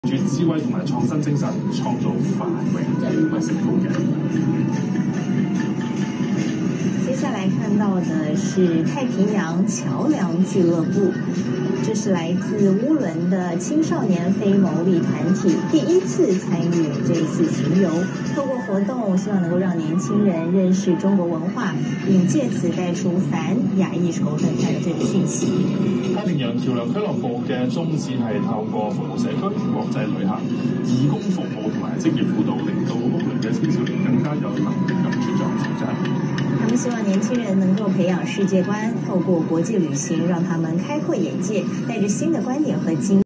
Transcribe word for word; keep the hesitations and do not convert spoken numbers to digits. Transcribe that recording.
住智慧同埋創新精神，創造繁榮同埋成功嘅。 接下来看到的是太平洋桥梁俱乐部，这是来自乌伦的青少年非牟利团体，第一次参与这一次巡游。透过活动，希望能够讓年輕人認識中國文化，並借此帶出反亞裔仇恨犯罪嘅訊息。 太平洋橋梁俱樂部嘅宗旨係透過服務社區、國際旅行、義工服務同埋職業輔導，令到屋崙嘅青少年更加有能力咁茁壯成長。 他們希望年輕人能夠培養世界觀，透過國際旅行讓他們開闊眼界，帶着新的觀點和經